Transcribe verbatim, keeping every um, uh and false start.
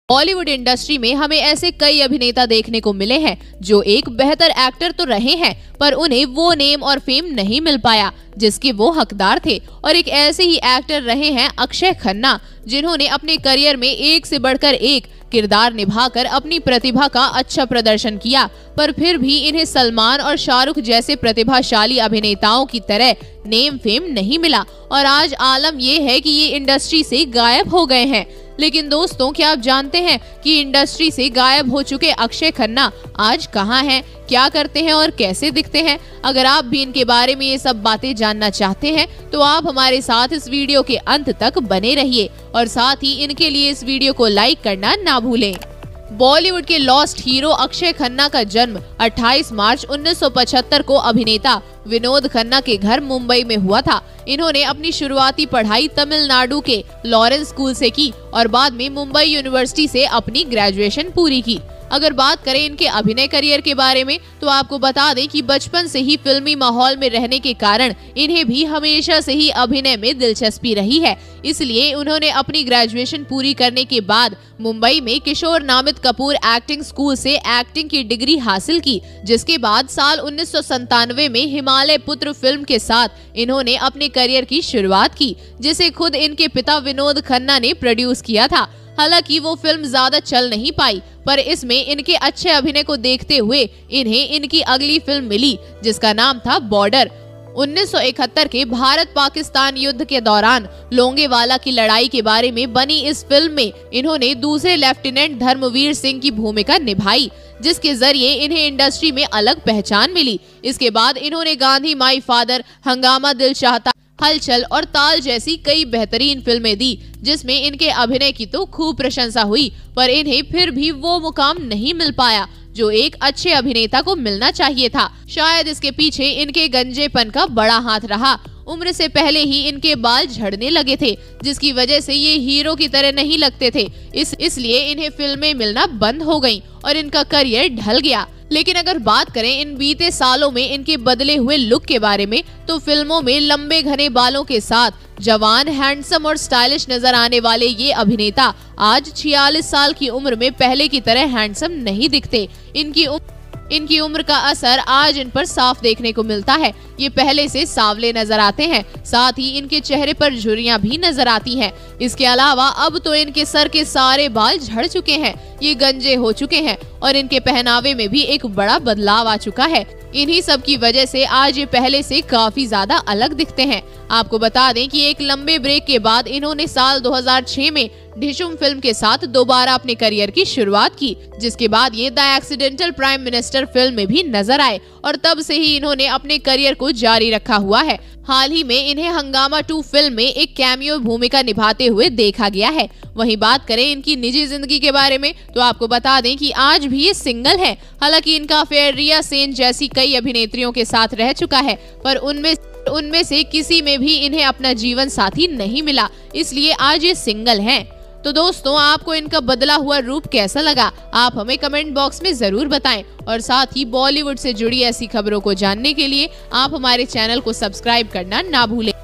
Bollywood industry में हमें ऐसे कई अभिनेता देखने को मिले हैं जो एक बेहतर एक्टर तो रहे हैं, पर उन्हें वो नेम और फेम नहीं मिल पाया जिसके वो हकदार थे। और एक ऐसे ही एक्टर रहे हैं अक्षय खन्ना, जिन्होंने अपने करियर में एक से बढ़कर एक किरदार निभाकर अपनी प्रतिभा का अच्छा प्रदर्शन किया, पर फिर भी इन्हें सलमान और शाहरुख जैसे प्रतिभाशाली अभिनेताओं की तरह नेम फेम नहीं मिला और आज आलम ये है कि ये इंडस्ट्री से गायब हो गए हैं। लेकिन दोस्तों, क्या आप जानते हैं कि इंडस्ट्री से गायब हो चुके अक्षय खन्ना आज कहां हैं, क्या करते हैं और कैसे दिखते हैं? अगर आप भी इनके बारे में ये सब बातें जानना चाहते हैं तो आप हमारे साथ इस वीडियो के अंत तक बने रहिए और साथ ही इनके लिए इस वीडियो को लाइक करना ना भूलें। बॉलीवुड के लॉस्ट हीरो अक्षय खन्ना का जन्म अट्ठाईस मार्च उन्नीस सौ पचहत्तर को अभिनेता विनोद खन्ना के घर मुंबई में हुआ था। इन्होंने अपनी शुरुआती पढ़ाई तमिलनाडु के लॉरेंस स्कूल से की और बाद में मुंबई यूनिवर्सिटी से अपनी ग्रेजुएशन पूरी की। अगर बात करें इनके अभिनय करियर के बारे में तो आपको बता दें कि बचपन से ही फिल्मी माहौल में रहने के कारण इन्हें भी हमेशा से ही अभिनय में दिलचस्पी रही है। इसलिए उन्होंने अपनी ग्रेजुएशन पूरी करने के बाद मुंबई में किशोर नामित कपूर एक्टिंग स्कूल से एक्टिंग की डिग्री हासिल की, जिसके बाद साल उन्नीस सौ संतानवे में हिमालय पुत्र फिल्म के साथ इन्होंने अपने करियर की शुरुआत की, जिसे खुद इनके पिता विनोद खन्ना ने प्रोड्यूस किया था। हालांकि वो फिल्म ज्यादा चल नहीं पाई, पर इसमें इनके अच्छे अभिनय को देखते हुए इन्हें इनकी अगली फिल्म मिली जिसका नाम था बॉर्डर। उन्नीस सौ इकहत्तर के भारत पाकिस्तान युद्ध के दौरान लोंगेवाला की लड़ाई के बारे में बनी इस फिल्म में इन्होंने दूसरे लेफ्टिनेंट धर्मवीर सिंह की भूमिका निभाई, जिसके जरिए इन्हें इंडस्ट्री में अलग पहचान मिली। इसके बाद इन्होंने गांधी माई फादर, हंगामा, दिल चाहता, हलचल और ताल जैसी कई बेहतरीन फिल्में दी, जिसमें इनके अभिनय की तो खूब प्रशंसा हुई, पर इन्हें फिर भी वो मुकाम नहीं मिल पाया जो एक अच्छे अभिनेता को मिलना चाहिए था। शायद इसके पीछे इनके गंजेपन का बड़ा हाथ रहा। उम्र से पहले ही इनके बाल झड़ने लगे थे, जिसकी वजह से ये हीरो की तरह नहीं लगते थे। इस इसलिए इन्हें फिल्में मिलना बंद हो गईं और इनका करियर ढल गया। लेकिन अगर बात करें इन बीते सालों में इनके बदले हुए लुक के बारे में तो फिल्मों में लंबे घने बालों के साथ जवान, हैंडसम और स्टाइलिश नजर आने वाले ये अभिनेता आज छियालीस साल की उम्र में पहले की तरह हैंडसम नहीं दिखते। इनकी उम्र इनकी उम्र का असर आज इन पर साफ देखने को मिलता है। ये पहले से सांवले नजर आते हैं, साथ ही इनके चेहरे पर झुर्रियां भी नजर आती हैं। इसके अलावा अब तो इनके सर के सारे बाल झड़ चुके हैं, ये गंजे हो चुके हैं और इनके पहनावे में भी एक बड़ा बदलाव आ चुका है। इन्हीं सब की वजह से आज ये पहले से काफी ज्यादा अलग दिखते हैं। आपको बता दें कि एक लंबे ब्रेक के बाद इन्होंने साल दो हज़ार छह में ढिशुम फिल्म के साथ दोबारा अपने करियर की शुरुआत की, जिसके बाद ये the Accidental Prime Minister film में भी नजर आए और तब से ही इन्होंने अपने करियर को जारी रखा हुआ है। हाल ही में इन्हें हंगामा टू फिल्म में एक कैमियो भूमिका निभाते हुए देखा गया है। वहीं बात करें इनकी निजी जिंदगी के बारे में तो आपको बता दें कि आज भी ये सिंगल है। हालांकि इनका अफेयर रिया सेन जैसी कई अभिनेत्रियों के साथ रह चुका है, पर उनमें उनमें से किसी में भी इन्हें अपना जीवन साथी नहीं मिला, इसलिए आज ये सिंगल हैं। तो दोस्तों, आपको इनका बदला हुआ रूप कैसा लगा? आप हमें कमेंट बॉक्स में जरूर बताएं और साथ ही बॉलीवुड से जुड़ी ऐसी खबरों को जानने के लिए आप हमारे चैनल को सब्सक्राइब करना ना भूलें।